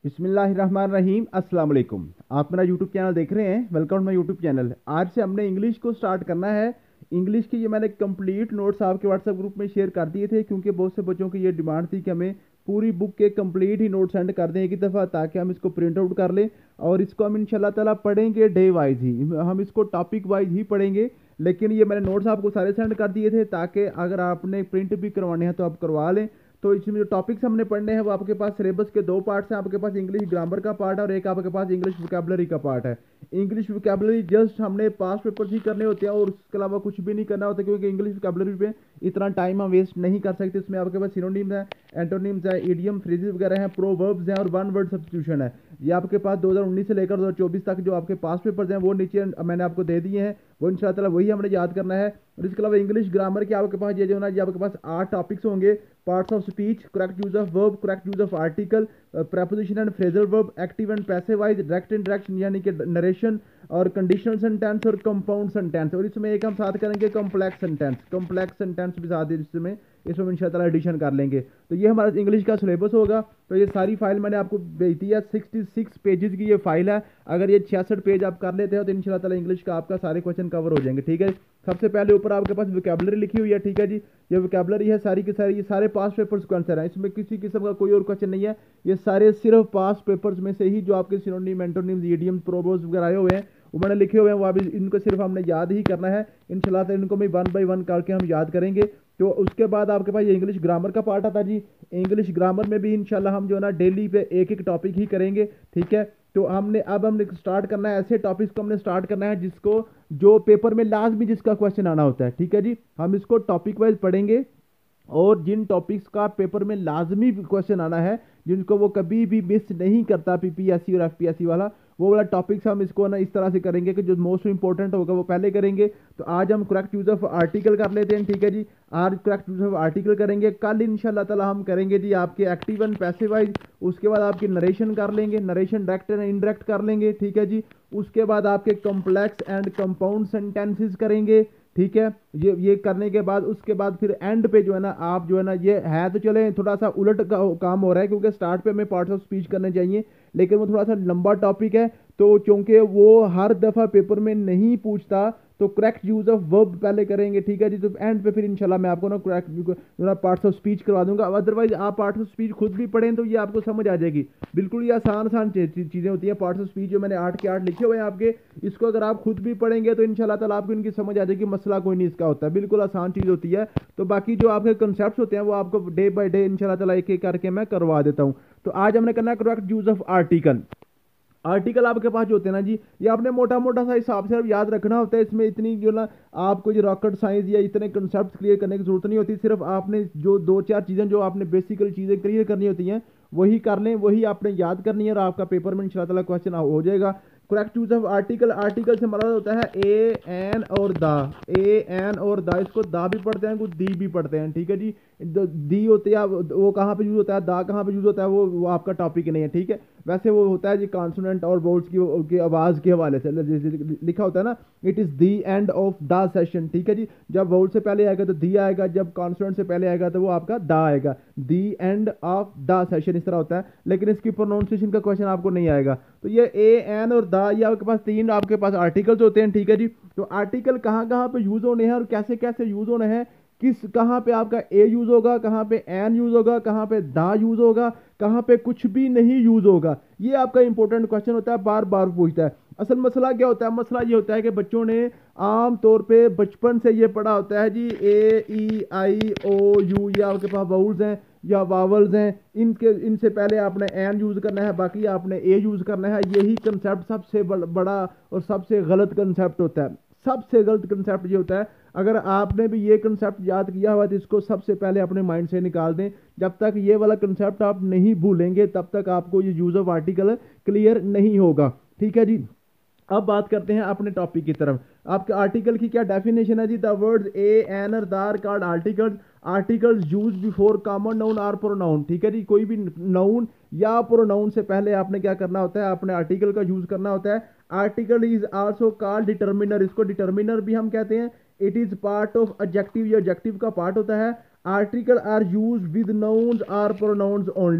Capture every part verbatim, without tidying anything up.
बिस्मिल्लाहिर्रहमानिर्रहीम अस्सलाम वालेकुम। आप मेरा यूट्यूब चैनल देख रहे हैं, welcome to my YouTube channel. आज से हमने इंग्लिश को स्टार्ट करना है। इंग्लिश की ये मैंने कंप्लीट नोट्स आपके व्हाट्सएप ग्रुप में शेयर कर दिए थे, क्योंकि बहुत से बच्चों की ये डिमांड थी कि हमें पूरी बुक के कंप्लीट ही नोट सेंड कर दें एक ही दफ़ा, ताकि हम इसको प्रिंट आउट कर लें और इसको हम इंशाल्लाह ताला पढ़ेंगे डे वाइज ही, हम इसको टॉपिक वाइज ही पढ़ेंगे। लेकिन ये मैंने नोट्स आपको सारे सेंड कर दिए थे, ताकि अगर आपने प्रिंट भी करवाने हैं तो आप करवा लें। तो इसमें जो टॉपिक्स हमने पढ़ने हैं वो आपके पास सिलेबस के दो पार्ट्स हैं। आपके पास इंग्लिश ग्रामर का पार्ट है और एक आपके पास इंग्लिश वोकैबुलरी का पार्ट है। इंग्लिश वोकैबुलरी जस्ट हमने पास पेपर्स ही करने होते हैं और उसके अलावा कुछ भी नहीं करना होता, क्योंकि इंग्लिश वोकैबुलरी पे इतना टाइम हम वेस्ट नहीं कर सकते। इसमें आपके पास सिनोनिम्स हैं, एंटोनिम्स है, इडियम, फ्रेजेस वगैरह हैं, प्रोवर्ब्स हैं और वन वर्ड सब्स्टिट्यूशन है। ये आपके पास दो हज़ार उन्नीस से लेकर दो हज़ार चौबीस तक जो आपके पास पेपर्स हैं वो नीचे मैंने आपको दे दिए हैं, वो इंशाल्लाह ताला वही हमने याद करना है। और इसके अलावा इंग्लिश ग्रामर के आपके पास ये जो ना ये आपके पास आठ टॉपिक्स होंगे। Parts of speech, correct use of verb, correct use of article, preposition and phrasal verb, active and passive voice, direct indirect यानी कि नरेशन और कंडीशनल सेंटेंस और कंपाउंड सेंटेंस। और इसमें एक हम साथ करेंगे कॉम्प्लेक्स सेंटेंस, कॉम्प्लेक्स सेंटेंस भी साथ इसमें इसमें इंशाल्लाह एडिशन कर लेंगे। तो ये हमारा इंग्लिश का सिलेबस होगा। तो ये सारी फाइल मैंने आपको भेज दी है, सिक्सटी सिक्स पेजेस की ये फाइल है। अगर ये छियासठ पेज आप कर लेते हो तो इंशाल्लाह ताला इंग्लिश का आपका सारे क्वेश्चन कवर हो जाएंगे। ठीक है, सबसे पहले ऊपर आपके पास वोकैबुलरी लिखी हुई है। ठीक है जी, ये वोकैबुलरी है सारी की सारी, ये सारे पास पेपर्स के आंसर है, इसमें किसी किस्म का कोई और क्वेश्चन नहीं है। ये सारे सिर्फ पास पेपर्स में से ही जो आपके सिनोनिम, एंटोनिम्स, इडियम, प्रोवर्ब्स वगैरह आए हुए हैं वो मैंने लिखे हुए हैं, वो अभी इनको सिर्फ हमने याद ही करना है। इंशाल्लाह इनको भी वन बाई वन करके हम याद करेंगे। तो उसके बाद आपके पास ये इंग्लिश ग्रामर का पार्ट आता जी। इंग्लिश ग्रामर में भी इंशाल्लाह हम जो है ना डेली पे एक एक टॉपिक ही करेंगे। ठीक है, तो हमने अब हमने स्टार्ट करना है ऐसे टॉपिक्स को हमने स्टार्ट करना है जिसको जो पेपर में लाजमी जिसका क्वेश्चन आना होता है। ठीक है जी, हम इसको टॉपिक वाइज पढ़ेंगे और जिन टॉपिक्स का पेपर में लाजमी क्वेश्चन आना है, जिनको वो कभी भी मिस नहीं करता पीपीएससी और एफपीएससी वाला, वो वाला टॉपिक्स हम इसको ना इस तरह से करेंगे कि जो मोस्ट इंपॉर्टेंट होगा वो पहले करेंगे। तो आज हम करेक्ट यूज ऑफ आर्टिकल कर लेते हैं। ठीक है जी, आज करेक्ट यूज ऑफ आर्टिकल करेंगे। कल इंशाल्लाह ताला हम करेंगे जी आपके एक्टिव एंड पैसिव वाइज। उसके बाद आपकी नरेशन कर लेंगे, नरेशन डायरेक्ट एंड इनडायरेक्ट कर लेंगे। ठीक है जी, उसके बाद आपके कॉम्प्लेक्स एंड कंपाउंड सेंटेंसेस करेंगे। ठीक है, ये ये करने के बाद उसके बाद फिर एंड पे जो है ना आप जो है ना ये है तो चले थोड़ा सा उलट का, काम हो रहा है, क्योंकि स्टार्ट पे हमें पार्ट्स ऑफ स्पीच करने चाहिए, लेकिन वो थोड़ा सा लंबा टॉपिक है। तो चूंकि वो हर दफ़ा पेपर में नहीं पूछता, तो करेक्ट यूज ऑफ वर्ब पहले करेंगे। ठीक है जी, तो एंड पे फिर इंशाल्लाह मैं आपको ना करेक्ट जो ना पार्ट्स ऑफ स्पीच करवा दूंगा। अदरवाइज आप पार्ट्स ऑफ स्पीच खुद भी पढ़ें तो ये आपको समझ आ जाएगी। बिल्कुल ये आसान आसान चीज़ें होती हैं। पार्ट्स ऑफ स्पीच जो मैंने आठ के आठ लिखे हुए हैं आपके, इसको अगर आप खुद भी पढ़ेंगे तो इंशाल्लाह ताला आपको इनकी समझ आ जाएगी। मसला कोई नहीं इसका होता है, बिल्कुल आसान चीज़ होती है। तो बाकी जो आपके कंसेप्ट होते हैं वो आपको डे बाई डे इंशाल्लाह ताला एक एक करके मैं करवा देता हूँ। तो आज हमने करना है correct use of article. Article आपके पास जो होते हैं ना जी, ये आपने मोटा मोटा सा हिसाब से याद रखना होता है। इसमें इतनी जो ना आपको जो रॉकेट साइंस या इतने कंसेप्ट क्लियर करने की जरूरत नहीं होती। सिर्फ आपने जो दो चार चीज़ें जो आपने बेसिकल चीज़ें क्लियर करनी होती हैं वही कर लें, वही आपने याद करनी है और आपका पेपर में इंशाल्लाह ताला क्वेश्चन हो जाएगा। Correct use of article, article से हमारा होता है ए एन और द, ए एन और द, इसको दा भी पढ़ते हैं, कुछ दी भी पढ़ते हैं। ठीक है जी, दी होती है वो कहाँ पे यूज होता है, दा कहाँ पे यूज होता है वो वो आपका टॉपिक नहीं है। ठीक है, वैसे वो होता है जी कॉन्सोनेंट और वोल्स की, की आवाज़ के हवाले से लिखा होता है ना, it is the end of the session. ठीक है जी, जब वोल्ट से पहले आएगा तो दी आएगा, जब कॉन्सोनेंट से पहले आएगा तो वो आपका दा आएगा, the end of the session इस तरह होता है। लेकिन इसकी प्रोनाउंसिएशन का क्वेश्चन आपको नहीं आएगा। तो ये ए एन और द, ये आपके पास तीन आपके पास आर्टिकल्स होते हैं। ठीक है जी, तो आर्टिकल कहाँ कहाँ पे यूज होने हैं और कैसे कैसे यूज होने हैं, किस कहाँ पे आपका ए यूज होगा, कहाँ पे एन यूज होगा, कहाँ पे दा यूज होगा, कहाँ पे कुछ भी नहीं यूज होगा, ये आपका इंपॉर्टेंट क्वेश्चन होता है, बार बार पूछता है। असल मसला क्या होता है, मसला ये होता है कि बच्चों ने आम तौर पे बचपन से ये पढ़ा होता है जी ए ई आई ओ यू, या आपके पास वाउल्स हैं या वावल्स हैं, इनके इनसे पहले आपने एन यूज़ करना है, बाकी आपने ए यूज़ करना है। यही कंसेप्ट सबसे बड़ा और सबसे गलत कंसेप्ट होता है। सबसे गलत कंसेप्ट ये होता है, अगर आपने भी ये कंसेप्ट याद किया हुआ तो इसको सबसे पहले अपने माइंड से निकाल दें। जब तक ये वाला कंसेप्ट आप नहीं भूलेंगे तब तक आपको ये यूज ऑफ आर्टिकल क्लियर नहीं होगा। ठीक है जी, अब बात करते हैं अपने टॉपिक की तरफ। आपके आर्टिकल की क्या डेफिनेशन है जी, द वर्ड्स ए एन और the are called articles, articles use before common noun or pronoun. ठीक है जी, कोई भी नाउन या प्रोनाउन से पहले आपने क्या करना होता है, आपने आर्टिकल का यूज करना होता है। Article is also called determiner, इसको डिटर्मिनर भी हम कहते हैं। It is part of adjective, ये एडजेक्टिव का पार्ट होता है। Article are use with nouns or pronouns only,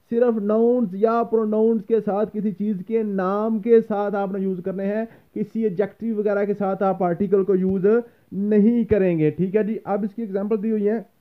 सिर्फ नाउन्स या प्रोनाउंस के साथ, किसी चीज़ के नाम के साथ आपने यूज़ करने हैं, किसी एडजेक्टिव वगैरह के साथ आप आर्टिकल को यूज़ नहीं करेंगे। ठीक है जी। अब इसकी एग्जांपल दी हुई है,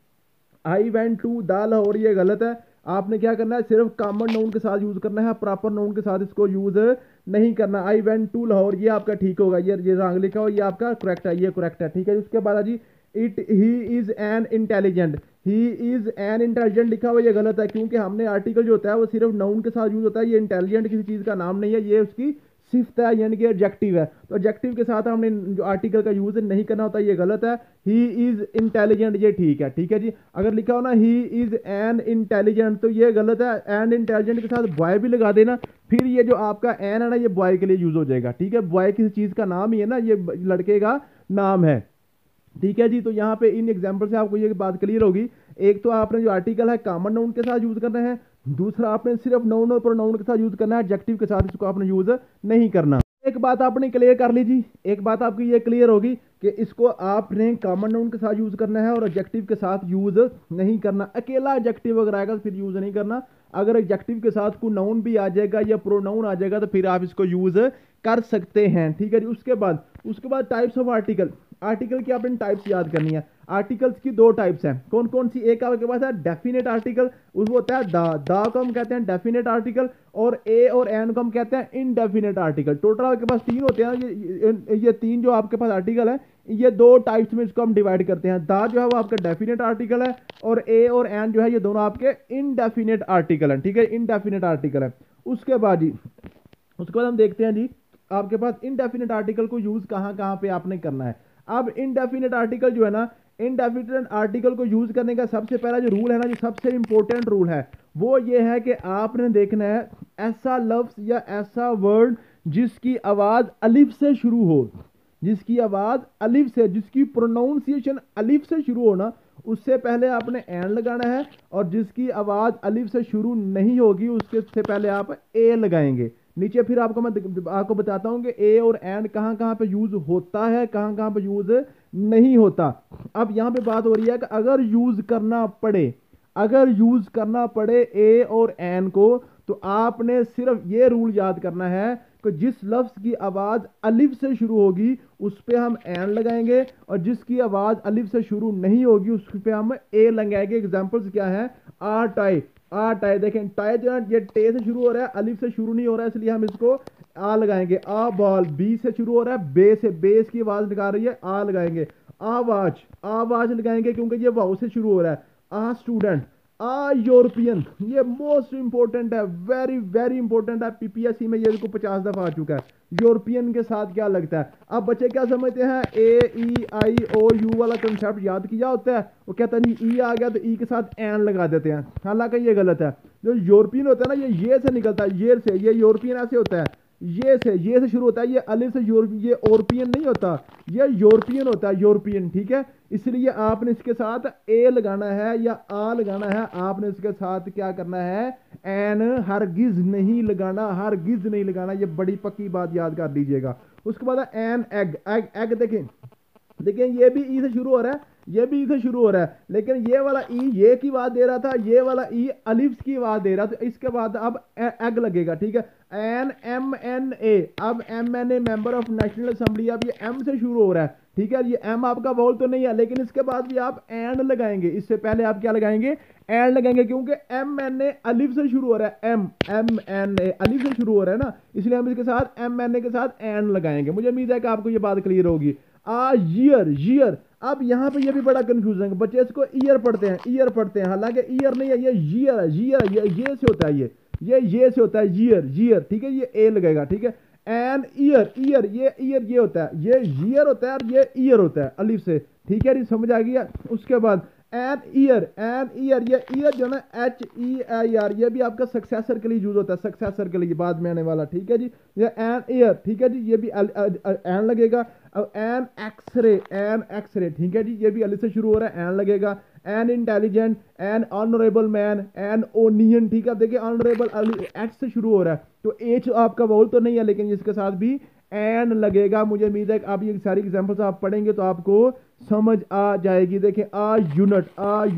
I went to the Lahore, ये गलत है। आपने क्या करना है, सिर्फ कॉमन नाउन के साथ यूज करना है, प्रॉपर नाउन के साथ इसको यूज नहीं करना। आई वेंट टू लाहौर ये आपका ठीक होगा, ये ये रॉन्ग लिखा हो, ये आपका करेक्ट है, ये करेक्ट है। ठीक है। उसके बाद जी it he is an intelligent, he is an intelligent लिखा हुआ, ये गलत है, क्योंकि हमने आर्टिकल जो होता है वो सिर्फ नाउन के साथ यूज होता है। ये इंटेलिजेंट किसी चीज का नाम नहीं है, ये उसकी सिफ्त है, यानी कि एडजेक्टिव है। तो एडजेक्टिव के साथ हमने जो आर्टिकल का यूज नहीं करना होता, ये गलत है। ही इज इंटेलिजेंट ये ठीक है। ठीक है जी। अगर लिखा हो ना ही इज एन इंटेलिजेंट, तो ये गलत है। एंड इंटेलिजेंट के साथ बॉय भी लगा देना, फिर ये जो आपका एन है ना, ये बॉय के लिए यूज हो जाएगा। ठीक है। बॉय किसी चीज का नाम ही है ना, ये लड़के का नाम है। ठीक है जी। तो यहाँ पे इन एग्जाम्पल से आपको ये बात क्लियर होगी। एक तो आपने जो आर्टिकल है कॉमन नाउन के साथ यूज करना है, दूसरा आपने सिर्फ नाउन और प्रोनाउन के साथ यूज करना है, एडजेक्टिव के साथ इसको आपने यूज नहीं करना। एक बात आपने क्लियर कर लीजिए, एक बात आपकी ये क्लियर होगी कि इसको आपने कॉमन नाउन के साथ यूज करना है और एडजेक्टिव के साथ यूज नहीं करना। अकेला एडजेक्टिव अगर आएगा तो फिर यूज नहीं करना। अगर एडजेक्टिव के साथ कोई नाउन भी आ जाएगा या प्रोनाउन आ जाएगा तो फिर आप इसको यूज कर सकते हैं। ठीक है जी। उसके बाद उसके बाद टाइप्स ऑफ आर्टिकल, आर्टिकल की आपने टाइप्स याद करनी है। आर्टिकल्स की दो टाइप्स हैं, कौन कौन सी? एक आपके पास है डेफिनेट आर्टिकल, उसको होता है दा, दा को हम कहते हैं डेफिनेट आर्टिकल, और ए और एन को हम कहते हैं इनडेफिनेट आर्टिकल। टोटल आपके पास तीन होते हैं, ये, ये, ये तीन जो आपके पास आर्टिकल है, ये दो टाइप्स में इसको हम डिवाइड करते हैं। दा जो है वो आपका डेफिनेट आर्टिकल है, और ए और एन जो है ये दोनों आपके इनडेफिनेट आर्टिकल हैं। ठीक है। इनडेफिनेट आर्टिकल है। उसके बाद जी उसके बाद हम देखते हैं जी आपके पास इनडेफिनेट आर्टिकल को यूज कहां कहां पे आपने करना है। अब इनडेफिनेट आर्टिकल जो है ना, इनडेफिनेट आर्टिकल को यूज करने का सबसे पहला जो रूल है ना, जो सबसे इंपॉर्टेंट रूल है, वो ये है कि आपने देखना है ऐसा लफ्ज या ऐसा वर्ड जिसकी आवाज अलिफ से शुरू हो, जिसकी आवाज अलिफ से, जिसकी प्रोनाउंसिएशन अलिफ से शुरू हो ना, उससे पहले आपने एन लगाना है, और जिसकी आवाज अलिफ से शुरू नहीं होगी उसके से पहले आप ए लगाएंगे। नीचे फिर आपको मैं आपको बताता हूं कि ए और एंड कहां कहां पे यूज होता है, कहां कहां पे यूज नहीं होता। अब यहां पे बात हो रही है कि अगर यूज करना पड़े, अगर यूज करना पड़े ए और एन को, तो आपने सिर्फ ये रूल याद करना है कि जिस लफ्ज की आवाज अलिफ से शुरू होगी उस पे हम एन लगाएंगे, और जिसकी आवाज अलिफ से शुरू नहीं होगी उस पे हम ए लगाएंगे। एग्जांपल्स क्या है? आ टाई, आ टाई, देखें टाई जो है ये टे से शुरू हो रहा है, अलिफ से शुरू नहीं हो रहा है, इसलिए हम इसको आ लगाएंगे। आ बॉल, बी से शुरू हो रहा है, बे से, बेस की आवाज निकाल रही है, आ लगाएंगे। आवाज, आवाज लगाएंगे क्योंकि ये वाव से शुरू हो रहा है। आ स्टूडेंट, आ यूरोपियन, ये मोस्ट इंपॉर्टेंट है, वेरी वेरी इंपॉर्टेंट है, पीपीएससी में ये को पचास दफा आ चुका है। यूरोपियन के साथ क्या लगता है? अब बच्चे क्या समझते हैं? ए ई आई ओ यू वाला कंसेप्ट याद किया होता है, वो कहता है नहीं ई आ गया तो ई के साथ एन लगा देते हैं, हालांकि ये गलत है। जो यूरोपियन होता है ना, ये ये से निकलता है, ये से, ये यूरोपियन ऐसे होता है, ये से, ये से शुरू होता है, ये अलिफ से यूरोप, ये यूरोपियन नहीं होता, ये यूरोपियन होता है, यूरोपियन। ठीक है। इसलिए आपने इसके साथ ए लगाना है या आ लगाना है, आपने इसके साथ क्या करना है? एन हरगिज नहीं लगाना, हरगिज नहीं लगाना, ये बड़ी पक्की बात याद कर लीजिएगा। उसके बाद एन एग, एग एग देखें, देखिए ये भी ई से शुरू हो रहा है, ये भी ई से शुरू हो रहा है, लेकिन ये वाला ई ये की आवाज दे रहा था, ये वाला ई अलिफ की आवाज दे रहा था, तो इसके बाद अब एग लगेगा। ठीक है। एन एम एन ए, अब M N A member of national assembly, अब ये एम से शुरू हो रहा है। ठीक है। ये एम आपका वोल तो नहीं है, लेकिन इसके बाद भी आप एंड लगाएंगे, इससे पहले आप क्या लगाएंगे? एंड लगाएंगे, क्योंकि एम एन ए अलिफ से शुरू हो रहा है, एम एम एन ए अलिफ से शुरू हो रहा है ना, इसलिए हम इसके साथ एम एन ए के साथ एंड लगाएंगे। मुझे उम्मीद है कि आपको ये बात क्लियर होगी। आ ईयर, ईयर, अब यहाँ पे ये भी बड़ा कंफ्यूजन है, बच्चे इसको ईयर पढ़ते हैं, ईयर पढ़ते हैं, हालांकि ईयर नहीं है, ये ईयर है, ईयर ये ये से होता है, ये ये ये से होता है, ईयर, ईयर। ठीक है। ये ए लगेगा। ठीक है। एन ईयर, ईयर, ये ईयर ये होता है, ये ईयर होता है, और ये ईयर होता है अलिफ से। ठीक है। समझ आ गया। उसके बाद एन ईयर, एन ईयर, ये ईयर जो है ना एच ई आई आर, ये भी आपका सक्सेसर के लिए यूज होता है, सक्सेसर के लिए बाद में आने वाला। ठीक है जी। ये एन ईयर, ठीक है जी, ये भी एन लगेगा। अब एन एक्सरे, एन एक्सरे, ठीक है जी, ये भी अलिफ से शुरू हो रहा है, एन लगेगा। An intelligent, an honourable man, an onion. ठीक है। देखिए ऑनरेबल एच से शुरू हो रहा है, तो एच आपका वोल तो नहीं है, लेकिन इसके साथ भी एन लगेगा। मुझे उम्मीद है कि आप ये सारी एग्जांपल्स आप पढ़ेंगे तो आपको समझ आ जाएगी। देखिए आ यूनिट, आ यूनिट,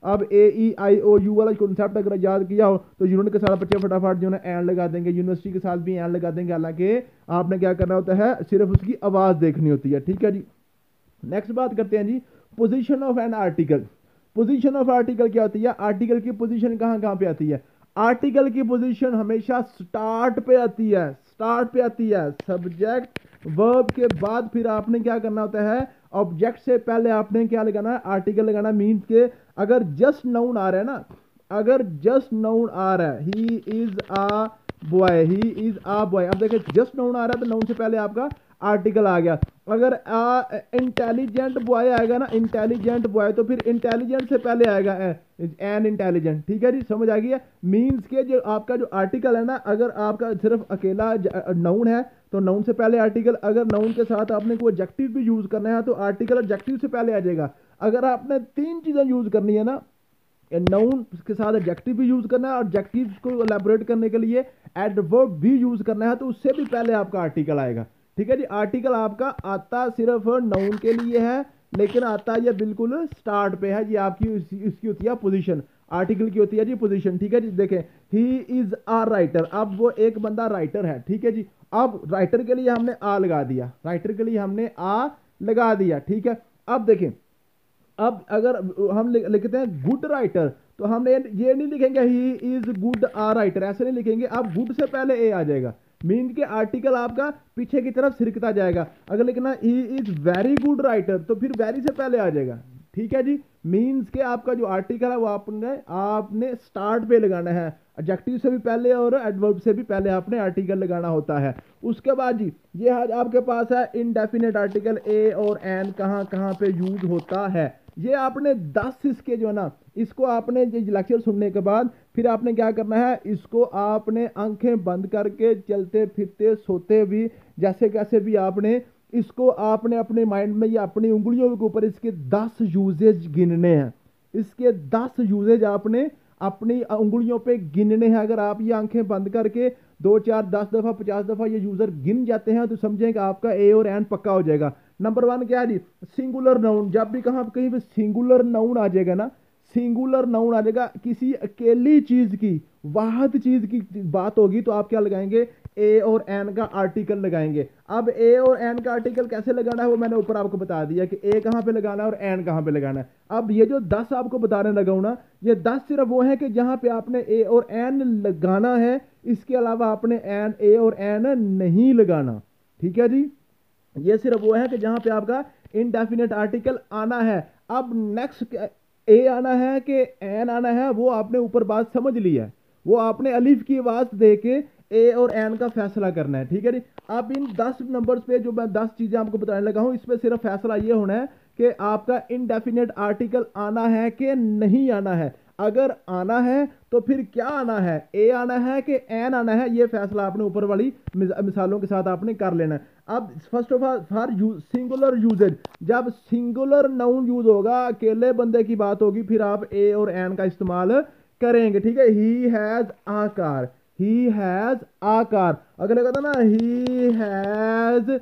अब ए ई आई ओ यू वाला कॉन्सेप्ट अगर याद किया हो तो यूनिट के साथ बच्चे फटाफट जो है एंड लगा देंगे, यूनिवर्सिटी के साथ भी एंड लगा देंगे, हालांकि आपने क्या करना होता है, सिर्फ उसकी आवाज़ देखनी होती है। ठीक है जी, नेक्स्ट बात करते हैं जी, position of an article. Position of article क्या होती है, आर्टिकल की पोजीशन कहां कहां पे आती है, आर्टिकल की पोजीशन हमेशा स्टार्ट पे आती है, स्टार्ट पे आती है, सब्जेक्ट वर्ब के बाद फिर आपने क्या करना होता है, ऑब्जेक्ट से पहले आपने क्या लगाना है, आर्टिकल लगाना। मीन्स के अगर जस्ट नाउन आ रहा है ना, अगर जस्ट नाउन आ रहा है, he is a boy, he is a boy, अब देखिए जस्ट नाउन आ रहा है तो नाउन से पहले आपका आर्टिकल आ गया। अगर इंटेलिजेंट बॉय आएगा ना, इंटेलिजेंट बॉय, तो फिर इंटेलिजेंट से पहले आएगा एन इंटेलिजेंट। ठीक है जी, समझ आ गई है। मीन्स के जो आपका जो आर्टिकल है ना, अगर आपका सिर्फ अकेला नाउन है तो नाउन से पहले आर्टिकल, अगर नाउन के साथ आपने कोई एडजेक्टिव भी यूज करना है तो आर्टिकल एडजेक्टिव से पहले आ जाएगा। अगर आपने तीन चीजें यूज करनी है ना, नाउन के साथ एडजेक्टिव भी यूज करना है और एडजेक्टिव को एलैबोरेट करने के लिए एडवर्ब भी यूज करना है, तो उससे भी पहले आपका आर्टिकल आएगा। ठीक है जी, आर्टिकल आपका आता सिर्फ नाउन के लिए है, लेकिन आता ये बिल्कुल स्टार्ट पे है, ये आपकी इसकी होती है पोजीशन, आर्टिकल की होती है जी पोजीशन। ठीक है जी, देखें ही इज आ राइटर, अब वो एक बंदा राइटर है। ठीक है जी, अब राइटर के लिए हमने आ लगा दिया, राइटर के लिए हमने आ लगा दिया। ठीक है, अब देखें, अब अगर हम लिखते हैं गुड राइटर तो हमने ये नहीं लिखेंगे he is good a writer, ऐसे नहीं लिखेंगे, अब गुड से पहले ए आ जाएगा। मीन के आर्टिकल आपका पीछे की तरफ सिरकता जाएगा। अगर लिखना he is very good writer तो फिर वेरी से पहले आ जाएगा। ठीक है जी, मीन्स के आपका जो आर्टिकल है वो आपने आपने स्टार्ट पे लगाना है, एडजेक्टिव से भी पहले और एडवर्ब से भी पहले आपने आर्टिकल लगाना होता है। उसके बाद जी ये आपके पास है इनडेफिनेट आर्टिकल, ए और एन कहाँ कहाँ पे यूज होता है, ये आपने दस इसके जो है ना, इसको आपने लेक्चर सुनने के बाद फिर आपने क्या करना है, इसको आपने आंखें बंद करके चलते फिरते सोते भी जैसे कैसे भी आपने इसको आपने अपने माइंड में या अपनी उंगलियों के ऊपर इसके दस यूजेज गिनने हैं। इसके दस यूजेज आपने अपनी उंगलियों पे गिनने हैं। अगर आप ये आंखें बंद करके दो चार दस दफा पचास दफा ये यूजर गिन जाते हैं तो समझें कि आपका ए और एन पक्का हो जाएगा। नंबर वन क्या है जी, सिंगुलर नाउन। जब भी कहां कहीं पे सिंगुलर नाउन आ जाएगा ना, सिंगुलर नाउन आ जाएगा, किसी अकेली चीज की वाहद चीज की बात होगी तो आप क्या लगाएंगे, ए और एन का आर्टिकल लगाएंगे। अब ए और एन का आर्टिकल कैसे लगाना है वो मैंने ऊपर आपको बता दिया कि ए कहां पे लगाना है और एन कहां पे लगाना है। अब ये जो दस आपको बताने लगा हूं ना, ये दस सिर्फ वो है कि जहां पे आपने ए और एन लगाना है, इसके अलावा आपने एन ए और एन नहीं लगाना। ठीक है जी, ये सिर्फ वो है कि जहां पे आपका इनडेफिनेट आर्टिकल आना है। अब नेक्स्ट ए आना है कि एन आना है, वो आपने ऊपर बात समझ ली है, वो आपने अलिफ की आवाज दे के ए और एन का फैसला करना है। ठीक है जी, अब इन दस नंबर्स पे जो मैं दस चीजें आपको बताने लगा हूं, इसमें सिर्फ फैसला ये होना है कि आपका इनडेफिनेट आर्टिकल आना है कि नहीं आना है। अगर आना है तो फिर क्या आना है, ए आना है कि एन आना है, ये फैसला आपने ऊपर वाली मिसालों के साथ आपने कर लेना है। अब first of all for singular usages, जब सिंगुलर नाउन यूज होगा, अकेले बंदे की बात होगी, फिर आप ए और एन का इस्तेमाल करेंगे। ठीक है, he has a car, he has a car, अगर कहता ना ही हैज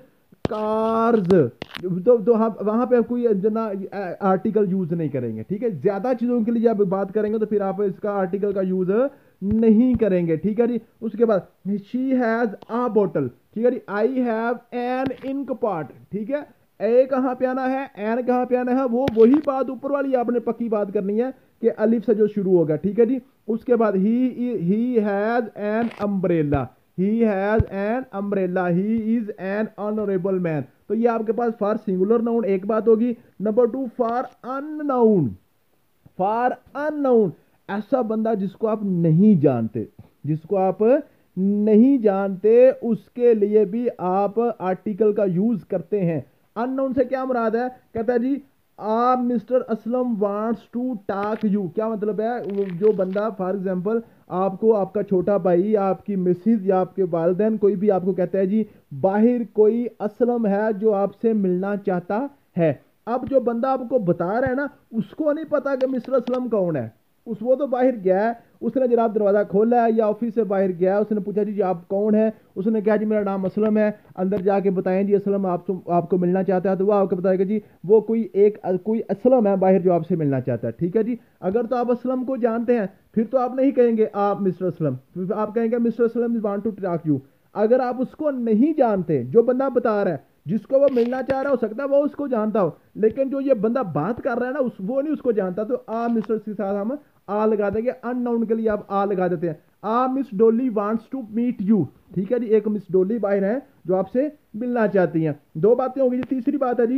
कार्स तो, तो हम वहां पे कोई ना आर्टिकल यूज नहीं करेंगे। ठीक है, ज्यादा चीजों के लिए जब बात करेंगे तो फिर आप इसका आर्टिकल का यूज नहीं करेंगे। ठीक है जी, उसके बाद शी हैज आ बोतल। ठीक है जी, I have an ink pot. ठीक है, ए कहां पे आना है, एन कहां पे आना है, वो वही बात ऊपर वाली आपने पक्की बात करनी है कि अलिफ से जो शुरू होगा। ठीक है जी, उसके बाद he he has an umbrella, he has an umbrella, he is an honourable man. तो ये आपके पास फॉर सिंगुलर नाउन एक बात होगी। Number two for unknown, for unknown ऐसा बंदा जिसको आप नहीं जानते, जिसको आप नहीं जानते, उसके लिए भी आप आर्टिकल का यूज करते हैं। अननोन से क्या मुराद है, कहता है जी a mister Aslam wants to talk you, क्या मतलब है, जो बंदा फॉर एग्जांपल आपको आपका छोटा भाई, आपकी मिसिज या आपके वालिदैन कोई भी आपको कहता है जी बाहर कोई असलम है जो आपसे मिलना चाहता है। अब जो बंदा आपको बता रहा है ना, उसको नहीं पता कि मिस्टर असलम कौन है, उस वो तो बाहर गया है, उसने जनाब दरवाज़ा खोला है या ऑफिस से बाहर गया है, उसने पूछा जी जी आप कौन है, उसने कहा जी मेरा नाम असलम है, अंदर जाके बताएं जी असलम आप तो आपको मिलना चाहता है, तो वो आपको बताएगा जी वो कोई एक कोई असलम है बाहर जो आपसे मिलना चाहता है। ठीक है जी, अगर तो आप असलम को जानते हैं फिर तो आप नहीं कहेंगे आप मिस्टर असलम, फिर आप कहेंगे mister Aslam want to talk you. अगर आप उसको नहीं जानते, जो बंदा बता रहा है जिसको वो मिलना चाह रहा हो सकता है वो उसको जानता हो, लेकिन जो ये बंदा बात कर रहा है ना उस वो नहीं उसको जानता, तो आ मिस्टर के साथ हम आ लगा देंगे, अननाउन के लिए आप आ लगा देते हैं। A miss Dolly wants to meet you. ठीक है जी, एक मिस डोली बाहर है जो आपसे मिलना चाहती हैं। दो बातें होगी जी। तीसरी बात है जी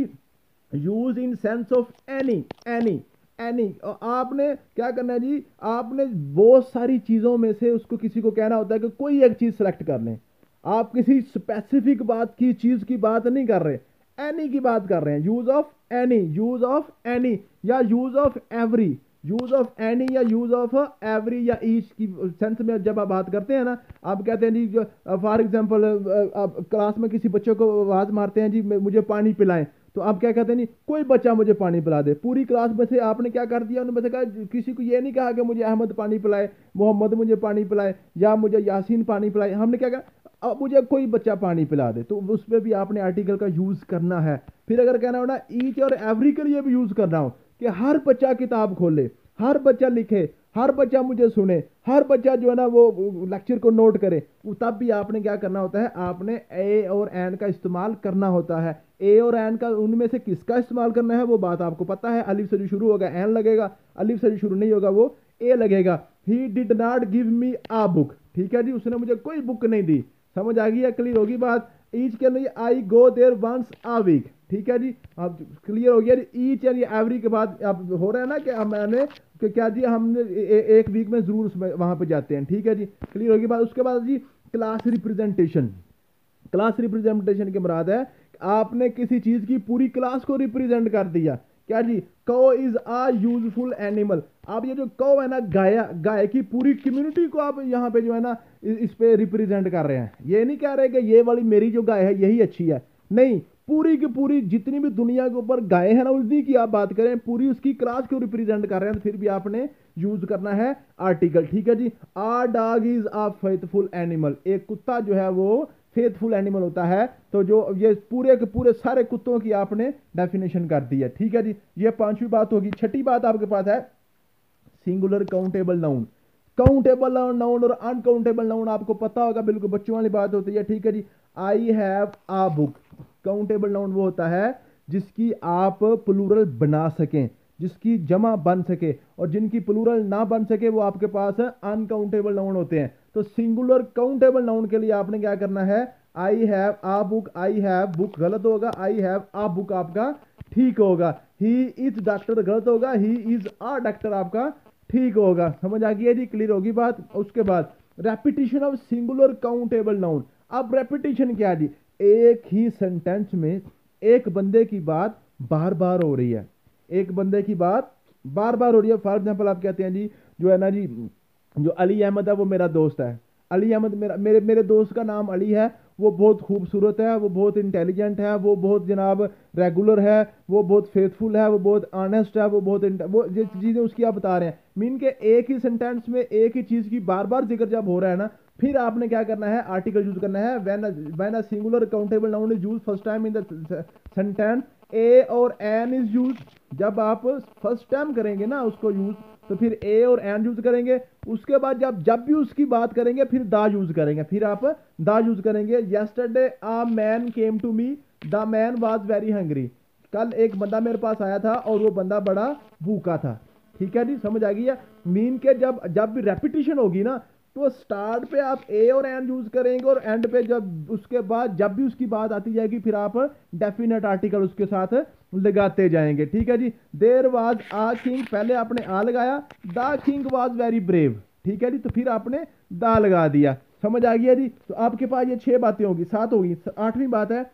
use in sense of any, any any. आपने क्या करना है जी, आपने बहुत सारी चीजों में से उसको किसी को कहना होता है कि कोई एक चीज सेलेक्ट कर लें। आप किसी स्पेसिफिक बात की चीज की बात नहीं कर रहे, एनी की बात कर रहे हैं। Use of any, use of any या use of every, use of any या यूज ऑफ एवरी या ईच की सेंस में जब आप बात करते हैं ना, आप कहते हैं जी फॉर एग्जांपल आप क्लास में किसी बच्चे को आवाज मारते हैं जी मुझे पानी पिलाएं, तो आप क्या कहते हैं नहीं कोई बच्चा मुझे पानी पिला दे। पूरी क्लास में से आपने क्या कर दिया, उन्होंने कहा किसी को ये नहीं कहा कि मुझे अहमद पानी पिलाए, मोहम्मद मुझे पानी पिलाए या मुझे यासीन पानी पिलाए, हमने क्या कहा अब मुझे कोई बच्चा पानी पिला दे, तो उस पर भी आपने आर्टिकल का यूज करना है। फिर अगर कहना हो ना ईच और एवरी के लिए भी यूज करना हो कि हर बच्चा किताब खोले, हर बच्चा लिखे, हर बच्चा मुझे सुने, हर बच्चा जो है ना वो लेक्चर को नोट करे, तब भी आपने क्या करना होता है, आपने ए और एन का इस्तेमाल करना होता है। ए और एन का उनमें से किसका इस्तेमाल करना है वो बात आपको पता है। अलिफ से जो शुरू होगा एन लगेगा, अलिफ से जो शुरू नहीं होगा वो ए लगेगा। He did not give me a book. ठीक है जी, उसने मुझे कोई बुक नहीं दी। समझ आ गई है, क्लियर होगी बात। ईच के लिए I go there once a week. ठीक है जी, अब क्लियर हो गया। ईच यानी एवरी के बाद अब हो रहा है ना कि मैंने कि क्या जी हमने ए, एक वीक में जरूर उसमें वहां पे जाते हैं। ठीक है जी, क्लियर होगी बात। उसके बाद जी क्लास रिप्रेजेंटेशन। क्लास रिप्रेजेंटेशन की मुराद है आपने किसी चीज की पूरी क्लास को रिप्रेजेंट कर दिया। क्या जी, कौ इज आ यूजफुल एनिमल। आप ये जो कौ है ना गाय, गाय की पूरी कम्युनिटी को आप यहाँ पे जो है ना इस पे रिप्रेजेंट कर रहे हैं। ये नहीं कह रहे कि ये वाली मेरी जो गाय है यही अच्छी है, नहीं, पूरी की पूरी जितनी भी दुनिया के ऊपर गाय है ना उसी की आप बात करें, पूरी उसकी क्लास को रिप्रेजेंट कर रहे हैं, तो फिर भी आपने यूज करना है आर्टिकल। ठीक है जी, a dog is a faithful animal. एक कुत्ता जो है वो फेथफुल एनिमल होता है, तो जो ये पूरे के पूरे सारे कुत्तों की आपने डेफिनेशन कर दी है। ठीक है जी, ये पांचवी बात होगी। छठी बात आपके पास है singular countable noun. Countable noun और अनकाउंटेबल नाउन आपको पता होगा, बिल्कुल बच्चों वाली बात होती है। ठीक है जी, I have a book. Countable noun वो होता है जिसकी आप प्लूरल बना सकें, जिसकी जमा बन सके, और जिनकी प्लूरल ना बन सके वो आपके पास अनकाउंटेबल नाउन होते हैं। तो सिंगुलर काउंटेबल नाउन के लिए आपने क्या करना है, I have a book, I have book गलत होगा, आई हैव आ बुक आपका ठीक होगा। ही इज डॉक्टर गलत होगा, ही इज आ डॉक्टर आपका ठीक होगा। समझ आ गई है जी, क्लियर होगी बात। उसके बाद repetition of singular countable noun. अब रेपिटेशन क्या जी, एक ही सेंटेंस में एक बंदे की बात बार बार हो रही है, एक बंदे की बात बार बार हो रही है। फॉर एग्जाम्पल आप कहते हैं जी जो है ना जी जो अली अहमद है वो मेरा दोस्त है, अली अहमद मेरा मेरे मेरे दोस्त का नाम अली है, वो बहुत खूबसूरत है, वो बहुत इंटेलिजेंट है, वो बहुत जनाब रेगुलर है, वो बहुत फेथफुल है, वो बहुत ऑनेस्ट है, वो बहुत वो जिस चीज़ें उसकी आप बता रहे हैं। मीन के एक ही सेंटेंस में एक ही चीज़ की बार बार जिक्र जब हो रहा है ना, फिर आपने क्या करना है, आर्टिकल यूज करना है। When when a singular countable noun is used first time in the sentence, a और एन इज यूज। जब आप फर्स्ट टाइम करेंगे ना उसको यूज, तो फिर ए और एन यूज करेंगे। उसके बाद जब जब भी उसकी बात करेंगे फिर दा यूज करेंगे, फिर आप दा यूज करेंगे। Yesterday a man came to me, the man was very hungry. कल एक बंदा मेरे पास आया था और वो बंदा बड़ा भूखा था। ठीक है जी, समझ आ गई है। मीन के जब जब भी रेपिटेशन होगी ना, तो स्टार्ट पे आप ए और एन यूज करेंगे, और एंड पे जब उसके बाद जब भी उसकी बात आती जाएगी फिर आप डेफिनेट आर्टिकल उसके साथ लगाते जाएंगे। ठीक है जी, देयर वाज आ किंग, पहले आपने आ लगाया, the king was very brave. ठीक है जी, तो फिर आपने दा लगा दिया। समझ आ गया जी। तो आपके पास ये छह बातें होगी, सात होगी। आठवीं बात है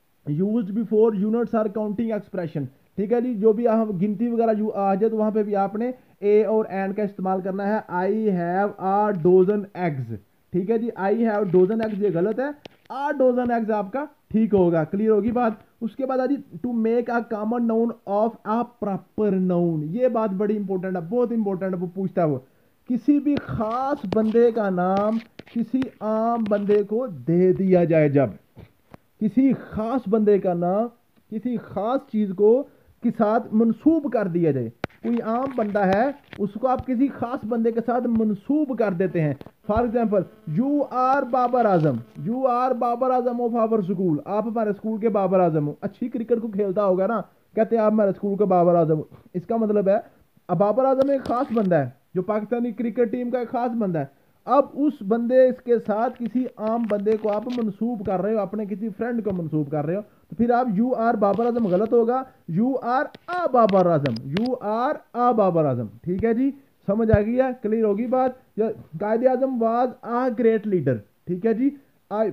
use before units or counting expression. ठीक है जी, जो भी हम गिनती वगैरह आ जाए तो वहां पे भी आपने ए और एन का इस्तेमाल करना है। I have a dozen eggs. ठीक है जी, आई हैव डोजन एग्स ये गलत है, आ डोजन एग्स आपका ठीक होगा। क्लियर होगी बात। उसके बाद आजी to make a common noun of a proper noun, ये बात बड़ी इंपॉर्टेंट है, बहुत इंपॉर्टेंट है। वो पूछता है वो किसी भी खास बंदे का नाम किसी आम बंदे को दे दिया जाए, जब किसी खास बंदे का नाम किसी खास चीज को के साथ मंसूब कर दिया जाए। कोई आम बंदा है उसको आप किसी खास बंदे के साथ मंसूब कर देते हैं। For example you are Babar Azam, you are Babar Azam of our school, आप हमारे स्कूल के बाबर आजम हो। अच्छी क्रिकेट को खेलता होगा ना, कहते हैं आप हमारे स्कूल के बाबर आजम हो। इसका मतलब है अब बाबर आजम एक खास बंदा है जो पाकिस्तानी क्रिकेट टीम का एक खास बंदा है। अब उस बंदे के साथ किसी आम बंदे को आप मंसूब कर रहे हो, अपने किसी फ्रेंड को मंसूब कर रहे हो, तो फिर आप यू आर बाबर आजम गलत होगा, you are a Babar Azam, you are a Babar Azam. ठीक है जी, समझ आ गई है, क्लियर होगी बात। Quaid-e Azam was a great leader, ठीक है जी। I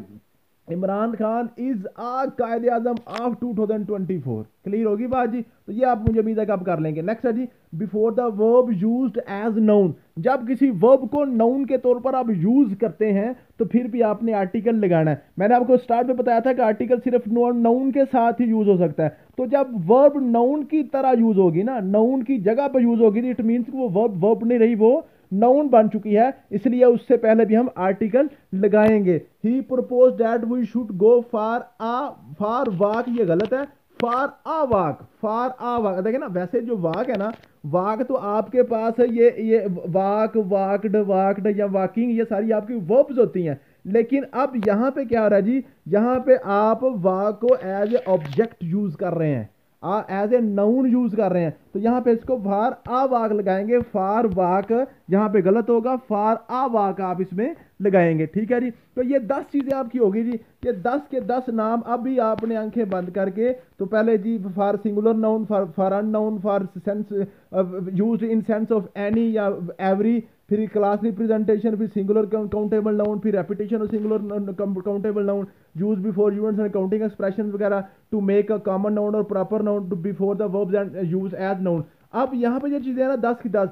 Imran Khan is a Quaid-e Azam of two thousand twenty four, clear होगी बात जी। तो ये आप मुझे उम्मीद है कि आप कर लेंगे। नेक्स्ट है जी before the verb used as noun, जब किसी वर्ब को नाउन के तौर पर आप यूज करते हैं तो फिर भी आपने आर्टिकल लगाना है। मैंने आपको स्टार्ट में बताया था कि आर्टिकल सिर्फ नाउन के साथ ही यूज हो सकता है। तो जब वर्ब नाउन की तरह यूज होगी ना, नाउन की जगह पर यूज होगी, इट मीन्स वो वर्ब वर्ब नहीं रही, वो नाउन बन चुकी है, इसलिए उससे पहले भी हम आर्टिकल लगाएंगे। He propose that we should go for a for walk, ये गलत है, फॉर आ वाक, फॉर आ वाक। देखिए ना, वैसे जो वाक है ना, वाक तो आपके पास है, ये ये वाक, वाकड, वाकड या वाकिंग, ये सारी आपकी वर्ब्स होती हैं। लेकिन अब यहां पे क्या हो रहा है जी, यहां पे आप वाक को एज ए ऑब्जेक्ट यूज कर रहे हैं, एज ए नाउन यूज कर रहे हैं, तो यहां पे इसको फार आ वाक लगाएंगे। फार वाक यहां पे गलत होगा, फार आ वाक आप इसमें लगाएंगे। ठीक है जी, तो ये दस चीजें आपकी होगी जी, ये दस के दस नाम अभी आपने आंखें बंद करके, तो पहले जी for singular noun, for for unknown, for sense used in sense of any या एवरी, फिर क्लास रिप्रेजेंटेशन, फिर सिंगुलर काउंटेबल नाउन, फिर repetition of singular countable noun use before units and counting expressions वगैरह, to make a common noun और proper noun to before the verbs and use as noun. अब यहाँ पे जो चीजें हैं ना दस की दस,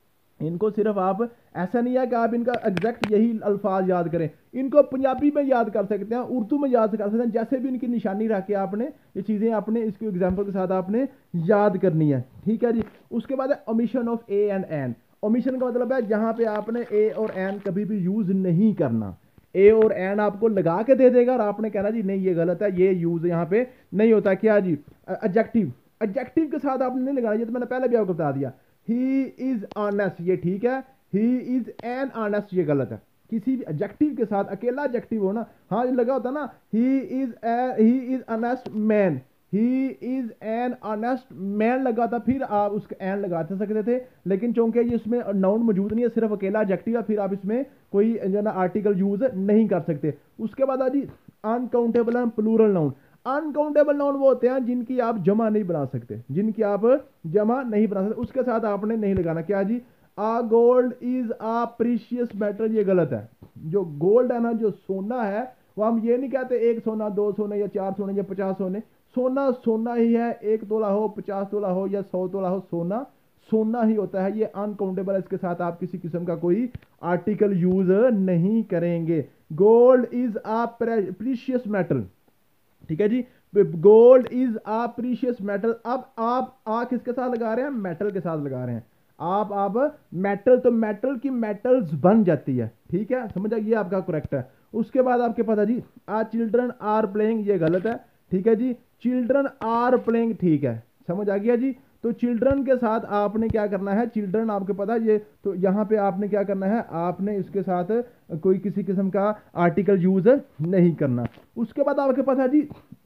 इनको सिर्फ आप, ऐसा नहीं है कि आप इनका एग्जैक्ट यही अल्फाज याद करें, इनको पंजाबी में याद कर सकते हैं, उर्दू में याद कर सकते हैं, जैसे भी इनकी निशानी रख के आपने ये चीज़ें अपने इसके एग्जाम्पल के साथ आपने याद करनी है। ठीक है जी, उसके बाद है omission of a and an. Omission का मतलब है जहां पे आपने ए और एन कभी भी यूज नहीं करना। ए और एन आपको लगा के दे देगा और आपने कहना जी नहीं ये गलत है, ये यूज यहाँ पे नहीं होता। क्या जी, एडजेक्टिव, एडजेक्टिव के साथ आपने नहीं लगाना, ये तो मैंने पहले भी आपको बता दिया। ही इज ऑनेस्ट, ये ठीक है, ही इज एन ऑनेस्ट, ये गलत है। किसी भी एडजेक्टिव के साथ अकेला एडजेक्टिव हो ना, हाँ लगा होता ना, he is he is honest man, he is an honest man लगा था, फिर आप उसका एन लगा सकते थे, लेकिन चूंकि ये इसमें नाउन मौजूद नहीं है, सिर्फ अकेला एडजेक्टिव है, फिर आप इसमें कोई जो ना आर्टिकल यूज नहीं कर सकते। उसके बाद आजी uncountable and plural noun. Uncountable noun वो होते हैं जिनकी आप जमा नहीं बना सकते, जिनकी आप जमा नहीं बना सकते, उसके साथ आपने नहीं लगाना। क्या जी, a gold is a precious metal, ये गलत है। जो गोल्ड है ना, जो सोना है, वो हम ये नहीं कहते एक सोना, दो सोने या चार सोने या पचास सोने, सोना सोना ही है, एक तोला हो, पचास तोला हो या सौ तोला हो, सोना सोना ही होता है। ये अनकाउंटेबल है, इसके साथ आप किसी किस्म का कोई आर्टिकल यूज नहीं करेंगे। Gold is a precious metal, ठीक है जी, gold is a precious metal. अब आप आ किसके साथ लगा रहे हैं, मेटल के साथ लगा रहे हैं। आप आप मेटल, तो मेटल की मेटल्स बन जाती है। ठीक है, समझ आइए, आपका करेक्ट है। उसके बाद आपके पास है जी आ चिल्ड्रन आर प्लेइंग, ये गलत है। ठीक है जी, चिल्ड्रन आर प्लेइंग ठीक है, समझ आ गया जी। तो चिल्ड्रन के साथ आपने क्या करना है, चिल्ड्रन आपके पता है ये, तो यहाँ पे आपने क्या करना है, आपने इसके साथ कोई किसी किस्म का आर्टिकल यूज नहीं करना। उसके बाद आपके पास है जी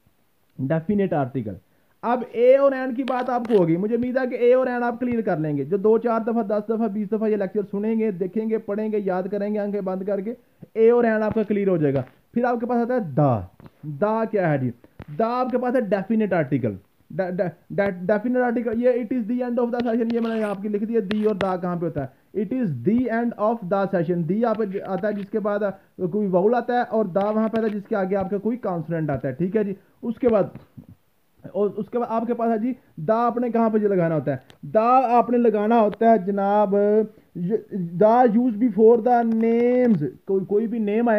डेफिनेट आर्टिकल। अब ए और एन की बात आपको होगी, मुझे उम्मीद है कि ए और एन आप क्लियर कर लेंगे। जो दो चार दफा, दस दफा, बीस दफा ये लेक्चर सुनेंगे, देखेंगे, पढ़ेंगे, याद करेंगे, आंखें बंद करके, ए और एन आपका क्लियर हो जाएगा। फिर आपके पास आता है दा। दा क्या है जी, दा आपके पास है डेफिनेट आर्टिकल। डेफिनेट आर्टिकल, ये it is the end of the session, ये मैंने आपकी लिख दिया। दी और दा कहां पे होता है, it is the end of the session. The आप आता है जिसके बाद कोई वाउल आता है, और दा वहां पे आता है जिसके आगे आपका कोई कॉन्सोनेंट आता है। ठीक है जी, उसके बाद और उसके बाद आपके पास है जी दा आपने कहां पे लगाना होता है, दा आपने लगाना होता है जनाब, दा यूज बिफोर द नेम्स। कोई कोई भी नेम आए ना,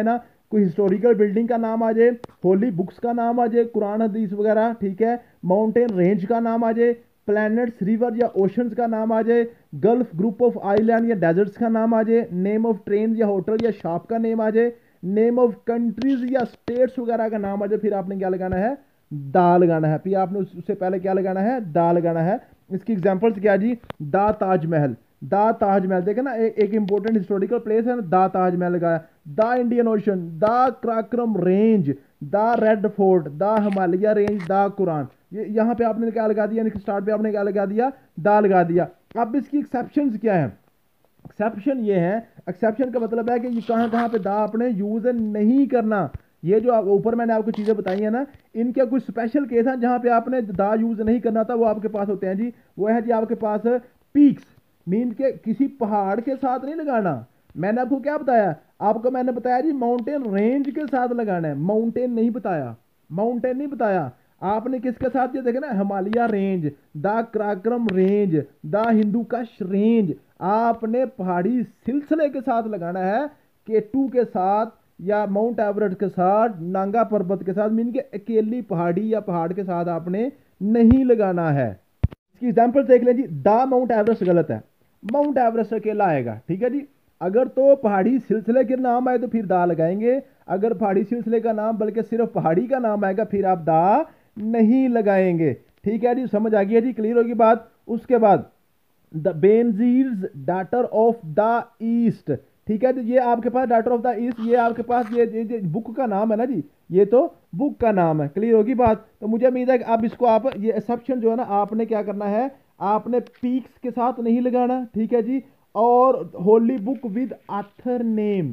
कोई हिस्टोरिकल बिल्डिंग का नाम आ जाए, होली बुक्स का नाम आ जाए, कुरान हदीस वगैरह, ठीक है, माउंटेन रेंज का नाम आ जाए, प्लैनेट्स रिवर या ओशंस का नाम आ जाए, गल्फ ग्रुप ऑफ आइलैंड या डेजर्ट्स का नाम आ जाए, नेम ऑफ ट्रेन या होटल या शॉप का नेम आ जाए, नेम ऑफ कंट्रीज या स्टेट्स वगैरह का नाम आ जाए, फिर आपने क्या लगाना है, दा लगाना है। फिर आपने उससे पहले क्या लगाना है, दा लगाना है। इसकी एग्जांपल्स क्या जी, दा ताजमहल, दा ताजमहल देखे ना, ए, एक इंपॉर्टेंट हिस्टोरिकल प्लेस है ना, दा ताजमहल लगाया। दा Indian ocean, the Karakoram range, the red fort, the Himalaya range, दा कुरान। ये यहाँ पे आपने क्या लगा दिया, स्टार्ट पे आपने क्या लगा दिया, दा लगा दिया। अब इसकी एक्सेप्शंस क्या है, एक्सेप्शन ये है, एक्सेप्शन का मतलब है कि ये कहाँ कहाँ पे दा आपने यूज नहीं करना। ये जो ऊपर मैंने आपको चीजें बताई है ना, इनके कुछ स्पेशल केस हैं जहां पे आपने दा यूज नहीं करना था, वो आपके पास होते हैं जी। वो है जी आपके पास पीक्स, मीन के किसी पहाड़ के साथ नहीं लगाना। मैंने आपको क्या बताया, आपको मैंने बताया जी माउंटेन रेंज के साथ लगाना है, माउंटेन नहीं बताया, माउंटेन नहीं बताया। आपने किसके साथ ये देखे ना, Himalaya range, the Karakoram range, the Hindu Kush range, आपने पहाड़ी सिलसिले के साथ लगाना है, केटू के साथ या माउंट एवरेस्ट के साथ, नांगा पर्वत के साथ, मीन के अकेली पहाड़ी या पहाड़ के साथ आपने नहीं लगाना है। इसकी एग्जांपल देख लें जी, दा माउंट एवरेस्ट गलत है, माउंट एवरेस्ट अकेला आएगा, ठीक है जी। अगर तो पहाड़ी सिलसिले के नाम आए तो फिर दा लगाएंगे, अगर पहाड़ी सिलसिले का नाम बल्कि सिर्फ पहाड़ी का नाम आएगा फिर आप दा नहीं लगाएंगे, ठीक है जी। समझ आ गई है जी, क्लियर होगी बात। उसके बाद the Benazir's daughter of the east, ठीक है, तो ये आपके पास डाटर ऑफ द ईस्ट, ये आपके पास ये, ये, ये बुक का नाम है ना जी, ये तो बुक का नाम है, क्लियर होगी बात। तो मुझे उम्मीद है कि अब इसको आप ये एक्सेप्शन जो है ना, आपने क्या करना है, आपने पीक्स के साथ नहीं लगाना, ठीक है जी। और holy book with author name,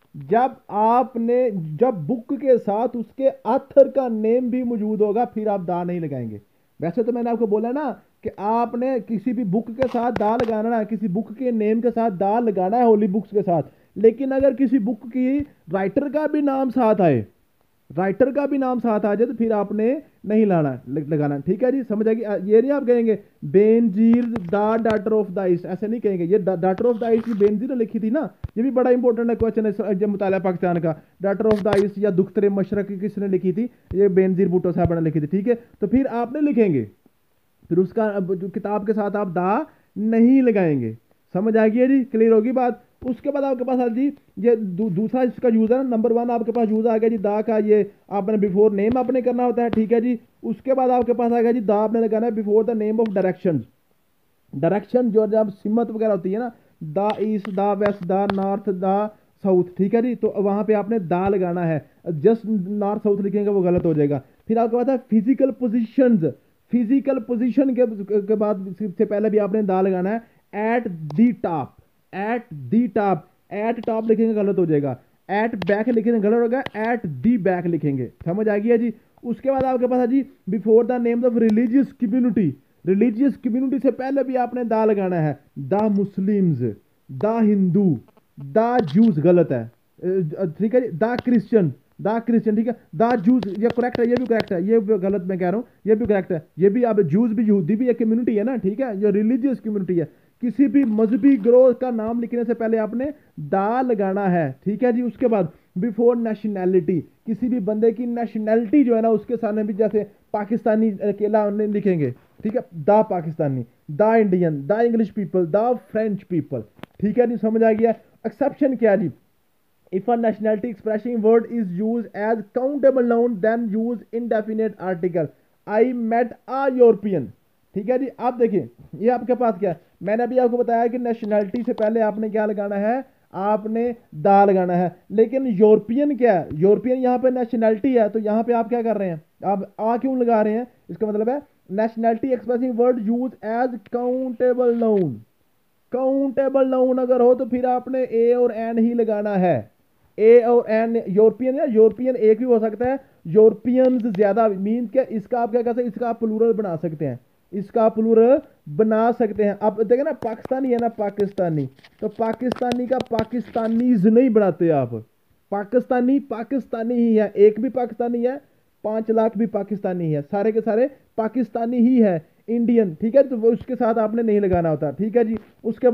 जब आपने जब बुक के साथ उसके ऑथर का नेम भी मौजूद होगा फिर आप दा नहीं लगाएंगे। वैसे तो मैंने आपको बोला ना कि आपने किसी भी बुक के साथ दा लगाना ना, किसी बुक के नेम के साथ दा लगाना है होली बुक्स के साथ, लेकिन अगर किसी बुक की राइटर का भी नाम साथ आए, राइटर का भी नाम साथ आ जाए तो फिर आपने नहीं लाना लगाना, ठीक है जी। समझ आएगी, ये नहीं आप कहेंगे Benazir the daughter of the east, ऐसे नहीं कहेंगे। ये daughter of the east Benazir ने लिखी थी ना, ये भी बड़ा इंपॉर्टेंट है क्वेश्चन है जब मुताला पाकिस्तान का। डाटर ऑफ द ईस्ट या दुख्तरे मशरक किसने लिखी थी, ये बेनजीर भुट्टो साहब ने लिखी थी, ठीक है। तो फिर आपने लिखेंगे, फिर उसका जो किताब के साथ आप दा नहीं लगाएंगे। समझ आ गई जी, क्लियर होगी बात। उसके बाद आपके पास जी ये दू, दूसरा इसका यूज है ना, नंबर वन आपके पास यूज आ गया जी दा का, ये आपने बिफोर नेम आपने करना होता है, ठीक है जी। उसके बाद आपके पास आ गया जी दा आपने लगाना है before the name of direction, direction जो जब सिमत वगैरह होती है ना, the east, the west, the north, the south, ठीक है जी। तो वहां पे आपने दा लगाना है, जस्ट नॉर्थ साउथ लिखेंगे वो गलत हो जाएगा। फिर आपके पास है फिजिकल पोजिशन, फिजिकल पोजीशन के, के बाद सबसे पहले भी आपने दा लगाना है, at the top, at the top, at top लिखेंगे गलत हो जाएगा, एट बैक लिखेंगे गलत होगा, एट दी बैक लिखेंगे। समझ आ गया जी। उसके बाद आपके पास है जी before the names of religious community, religious community से पहले भी आपने दा लगाना है, the Muslims, the Hindu, the Jews गलत है, ठीक है जी, द क्रिश्चियन, द क्रिश्चियन, ठीक है, द जूस ये करेक्ट है, ये भी करेक्ट है, ये भी गलत मैं कह रहा हूँ, ये भी करेक्ट है, ये भी अब जूस भी यहूदी भी एक कम्युनिटी है ना, ठीक है, ये रिलीजियस कम्युनिटी है। किसी भी मजहबी ग्रोह का नाम लिखने से पहले आपने दा लगाना है, ठीक है जी। उसके बाद बिफोर नेशनैलिटी, किसी भी बंदे की नेशनैलिटी जो है ना उसके सामने भी, जैसे पाकिस्तानी अकेला लिखेंगे, ठीक है, the Pakistani, the Indian, the English people, the French people, ठीक है जी। समझ आ गया। एक्सेप्शन क्या जी, if a nationality expressing word is used as countable noun then use indefinite article, I met a European, ठीक है जी। आप देखिए ये आपके पास क्या है, मैंने अभी आपको बताया कि नेशनैलिटी से पहले आपने क्या लगाना है, आपने दा लगाना है, लेकिन यूरोपियन क्या है, यूरोपियन यहाँ पे नेशनैलिटी है, तो यहाँ पे आप क्या कर रहे हैं, आप आ क्यों लगा रहे हैं, इसका मतलब है nationality expressing word use as countable noun, countable noun अगर हो तो फिर आपने ए और एन ही लगाना है, ए और एन। यूरोपियन या यूरोपियन एक भी हो सकता है, यूरोपियंस ज्यादा मीन के, इसका आप क्या कर सकते हैं, इसका आप प्लूरल बना सकते हैं, इसका प्लूरल बना सकते हैं। अब देखें ना पाकिस्तानी है ना, पाकिस्तानी, तो पाकिस्तानी का पाकिस्तानीज नहीं बनाते आप, पाकिस्तानी पाकिस्तानी ही है, एक भी पाकिस्तानी है, पांच लाख भी पाकिस्तानी है, सारे के सारे पाकिस्तानी ही है, इंडियन, ठीक है, तो उसके साथ आपने नहीं लगाना होता, ठीक है जी। उसके बाद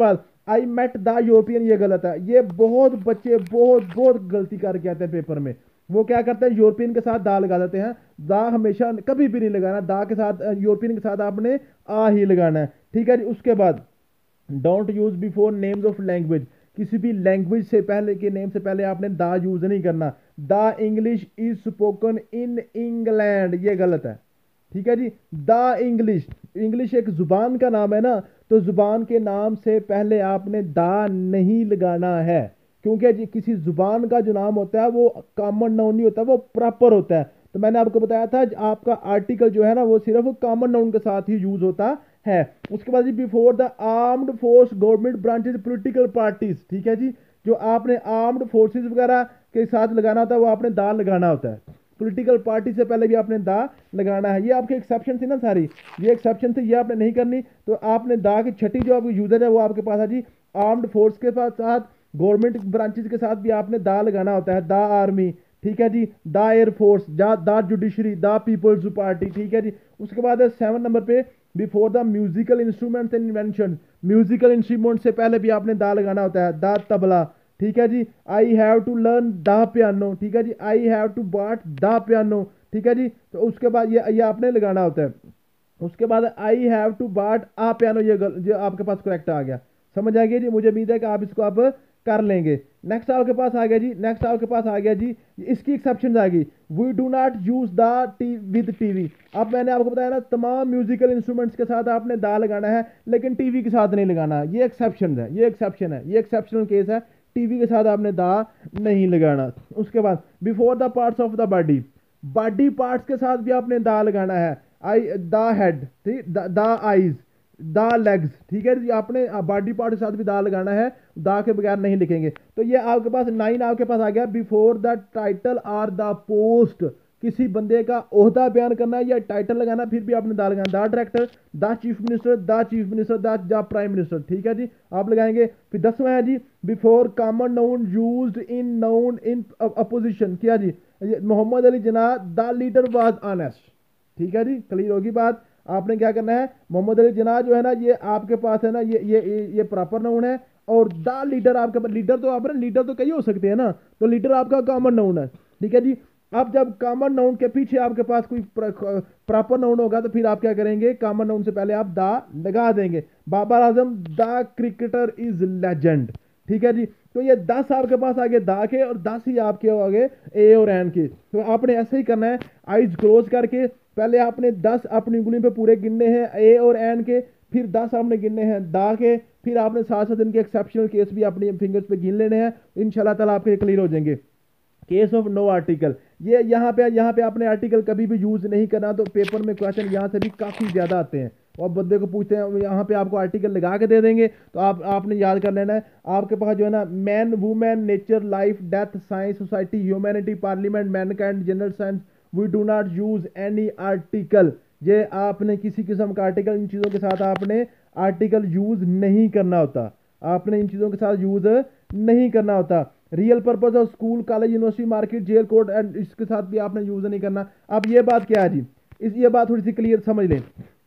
आई मेट द यूरोपियन, ये गलत है। ये बहुत बच्चे बहुत बहुत गलती करके आते हैं पेपर में। वो क्या करते हैं, यूरोपियन के साथ दा लगा देते हैं। दा हमेशा कभी भी नहीं लगाना, दा के साथ यूरोपियन के साथ आपने आ ही लगाना है, ठीक है जी। उसके बाद don't use before names of language, किसी भी लैंग्वेज से पहले के नेम से पहले आपने दा यूज नहीं करना। The English is spoken in England, ये गलत है, ठीक है जी। द इंग्लिश, इंग्लिश एक जुबान का नाम है ना, तो जुबान के नाम से पहले आपने दा नहीं लगाना है, क्योंकि जी किसी जुबान का जो नाम होता है वो कॉमन नाउन नहीं होता, वो प्रॉपर होता है। तो मैंने आपको बताया था आपका आर्टिकल जो है ना वो सिर्फ कॉमन नाउन के साथ ही यूज होता है। उसके बाद जी before the armed force government branches political parties, ठीक है जी। जो आपने आर्म्ड फोर्सेज वगैरह के साथ लगाना होता है वो आपने दा लगाना होता है। पॉलिटिकल पार्टी से पहले भी आपने दा लगाना है। ये आपके एक्सेप्शन थी ना सारी, ये एक्सेप्शन थी, ये आपने नहीं करनी। तो आपने दा की छठी जो आपकी यूजर है वो आपके पास है जी आर्म्ड फोर्स के साथ गवर्नमेंट ब्रांचेज के साथ भी आपने दा लगाना होता है। दा आर्मी, ठीक है जी। दा एयरफोर्स, दा जुडिशरी, दा पीपल्स पार्टी, ठीक है जी। उसके बाद है सेवन नंबर पे before the musical instruments and invention, musical instrument से पहले भी आपने दा लगाना होता है। दा तबला, ठीक है जी। I have to learn the piano, ठीक है जी। I have to bat the piano, ठीक है जी। तो उसके बाद ये ये आपने लगाना होता है। उसके बाद आई हैव टू बाट आ पियानो, ये जो आपके पास करेक्ट आ गया, समझ आ गया जी। मुझे उम्मीद है कि आप इसको आप कर लेंगे। नेक्स्ट आपके पास आ गया जी, नेक्स्ट आपके पास आ गया जी, इसकी एक्सेप्शन आ गई। We do not use the the with TV. अब मैंने आपको बताया ना तमाम म्यूजिकल इंस्ट्रूमेंट्स के साथ आपने दा लगाना है, लेकिन टीवी के साथ नहीं लगाना। ये एक्सेप्शन है, ये एक्सेप्शन है, ये एक्सेप्शनल केस है। टीवी के साथ आपने दा नहीं लगाना। उसके बाद before the parts of the body, body parts के साथ भी आपने दा लगाना है। आई द हेड, ठीक, द आईज, द लेग्स, ठीक है जी। आपने बॉडी पार्ट के साथ भी दा लगाना है, दा के बगैर नहीं लिखेंगे। तो ये आपके पास नाइन आपके पास आ गया। Before the title or the post, किसी बंदे का ओहदा बयान करना है या टाइटल लगाना, फिर भी आपने दा लगाना। The director, the chief minister, the chief minister, the prime minister, ठीक है जी, आप लगाएंगे। फिर दसवां है जी before common noun used in noun in opposition, क्या जी, Mohammad Ali Jinnah the leader was honest, ठीक है जी, क्लियर होगी बात। आपने क्या करना है, मोहम्मद अली जिन्ना जो है ना ये आपके पास है ना, ये ये ये प्रॉपर नाउन है। और द लीडर आपके पास, लीडर तो आप लीडर तो कई हो सकते हैं ना, तो लीडर आपका कॉमन नाउन है, ठीक है जी। अब जब कॉमन नाउन के पीछे आपके पास कोई प्रॉपर नाउन होगा तो फिर आप क्या करेंगे, कॉमन नाउन से पहले आप दा लगा देंगे। Babar Azam the cricketer is legend, ठीक है जी। तो ये दस आपके पास आगे दा के और दस ही आपके आगे ए और एन के। तो आपने ऐसे ही करना है, आइज क्लोज करके पहले आपने दस अपनी उंगली पे पूरे गिनने हैं ए और एन के, फिर दस आपने गिनने हैं दा के, फिर आपने साथ साथ इनके एक्सेप्शनल केस भी अपनी फिंगर्स पे गिन लेने हैं। इंशाल्लाह ताला आपके क्लियर हो जाएंगे। केस ऑफ नो आर्टिकल, ये यहाँ पे यहाँ पे आपने आर्टिकल कभी भी यूज नहीं करना। तो पेपर में क्वेश्चन यहाँ से भी काफी ज्यादा आते हैं और बंदे को पूछते हैं, यहाँ पे आपको आर्टिकल लगा के दे देंगे, तो आप आपने याद कर लेना है। आपके पास जो है ना man, women, nature, life, death, science, society, humanity, parliament, mankind, general science, we do not use any article. ये आपने किसी किस्म का आर्टिकल, इन चीज़ों के साथ आपने आर्टिकल यूज नहीं करना होता, आपने इन चीज़ों के साथ यूज नहीं करना होता। Real purpose of school, college, university, market, jail, court and इसके साथ भी आपने यूज नहीं करना। अब ये बात क्या है जी, इस ये बात थोड़ी सी क्लियर समझ लें।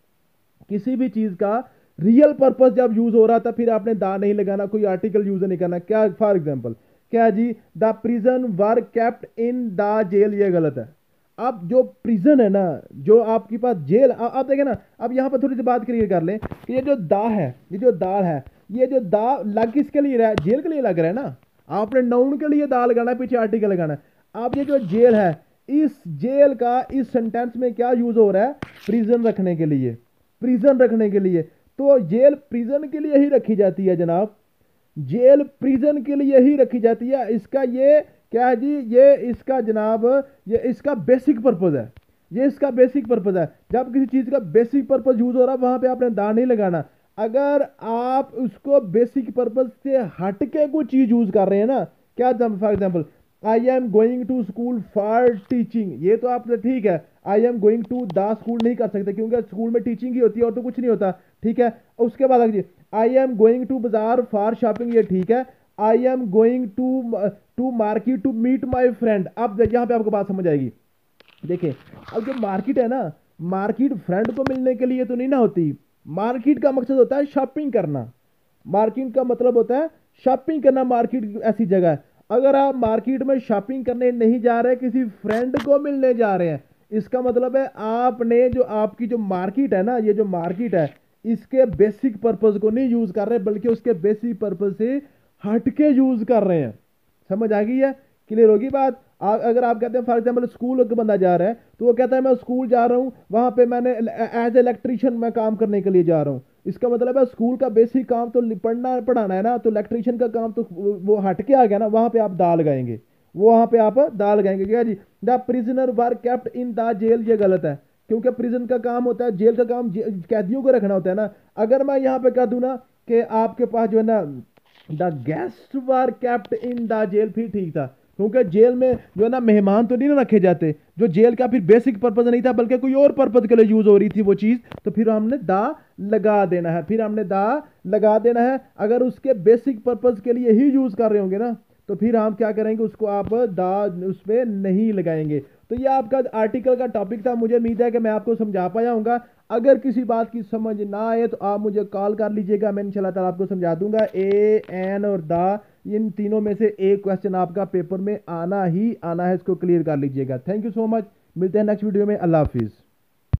किसी भी चीज का रियल पर्पज जब यूज हो रहा था फिर आपने दा नहीं लगाना, कोई आर्टिकल यूज नहीं करना। क्या फॉर एग्जांपल क्या जी, the prison were kept in the jail, ये गलत है। अब जो प्रिजन है ना, जो आपके पास जेल, आप देखें ना, अब यहां पर थोड़ी सी बात क्लियर कर लें कि ये जो दा है, ये जो दाल है, ये जो दा लग किसके लिए रहा है, जेल के लिए लग रहा है ना। आपने नाउन के लिए दा लगाना है, पीछे आर्टिकल लगाना है। अब ये जो जेल है, इस जेल का इस सेंटेंस में क्या यूज हो रहा है, प्रिजन रखने के लिए, प्रिजन रखने के लिए। तो जेल प्रिजन के लिए ही रखी जाती है जनाब, जेल प्रिजन के लिए ही रखी जाती है। इसका ये क्या है जी, ये इसका जनाब ये इसका बेसिक पर्पज है, ये इसका बेसिक पर्पज है। जब किसी चीज का बेसिक पर्पज यूज हो रहा है वहां पे आपने दा नहीं लगाना। अगर आप उसको बेसिक पर्पज से हट के कोई चीज यूज कर रहे हैं ना, क्या for example I am going to school for teaching, ये तो आप ठीक है, I am going to the school नहीं कर सकते क्योंकि स्कूल में टीचिंग ही होती है और तो कुछ नहीं होता, ठीक है। उसके बाद I am going to bazaar for shopping, ये ठीक है। I am going to to market to meet my friend, अब यहां पे आपको बात समझ आएगी। देखिए अब जो मार्केट है ना, मार्केट फ्रेंड को मिलने के लिए तो नहीं ना होती, मार्केट का मकसद होता है शॉपिंग करना। मार्केट का मतलब होता है शॉपिंग करना। मार्केट ऐसी जगह है, अगर आप मार्केट में शॉपिंग करने नहीं जा रहे, किसी फ्रेंड को मिलने जा रहे हैं, इसका मतलब है आपने जो आपकी जो मार्केट है ना, ये जो मार्केट है, इसके बेसिक पर्पज को नहीं यूज कर रहे, बल्कि उसके बेसिक पर्पज से हटके यूज कर रहे हैं। समझ आ गई है? क्लियर होगी बात? आ, अगर आप कहते हैं फॉर एग्जाम्पल स्कूल का बंदा जा रहा है, तो वो कहता है मैं स्कूल जा रहा हूं, वहां पे मैंने एज इलेक्ट्रीशियन मैं काम करने के लिए जा रहा हूं। इसका मतलब है स्कूल का बेसिक काम तो पढ़ना पढ़ाना है ना, तो इलेक्ट्रीशियन का काम तो वो हट के आ गया ना, वहां पे आप दाल गाएंगे, वो वहां पे आप दाल गाएंगे। क्या जी? The prisoner were kept in the jail, ये गलत है, क्योंकि प्रिजन का काम होता है, जेल का काम कैदियों को रखना होता है ना। अगर मैं यहाँ पे कह दूं ना कि आपके पास जो है ना the guest were kept in the jail, फिर ठीक था, क्योंकि जेल में जो है ना मेहमान तो नहीं ना रखे जाते, जो जेल का फिर बेसिक पर्पज नहीं था बल्कि कोई और पर्पज के लिए यूज हो रही थी वो चीज, तो फिर हमने दा लगा देना है, फिर हमने दा लगा देना है। अगर उसके बेसिक पर्पज के लिए ही यूज कर रहे होंगे ना, तो फिर हम क्या करेंगे, उसको आप दा उस पर नहीं लगाएंगे। तो ये आपका आर्टिकल का टॉपिक था, मुझे उम्मीद है कि मैं आपको समझा पाया हूँगा। अगर किसी बात की समझ ना आए तो आप मुझे कॉल कर लीजिएगा, मैं इंशाल्लाह ताला आपको समझा दूंगा। ए एन और दा, इन तीनों में से एक क्वेश्चन आपका पेपर में आना ही आना है, इसको क्लियर कर लीजिएगा। थैंक यू सो मच, मिलते हैं नेक्स्ट वीडियो में। अल्लाह हाफिज़।